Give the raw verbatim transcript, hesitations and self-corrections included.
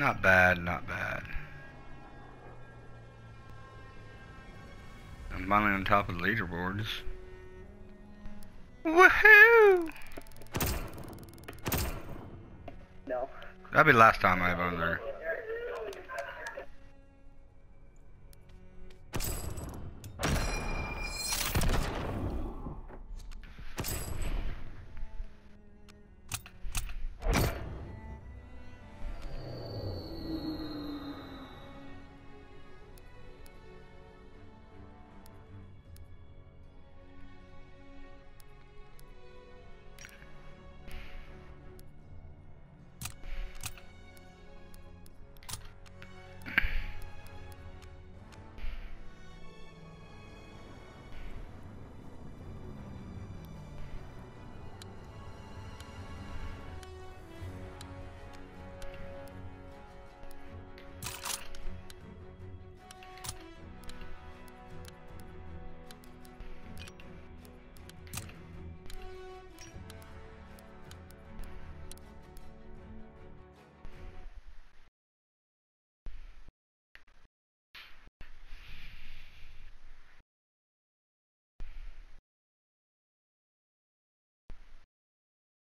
Not bad, not bad. I'm finally on top of the leaderboards. Woohoo! No. That'll be the last time I have on there.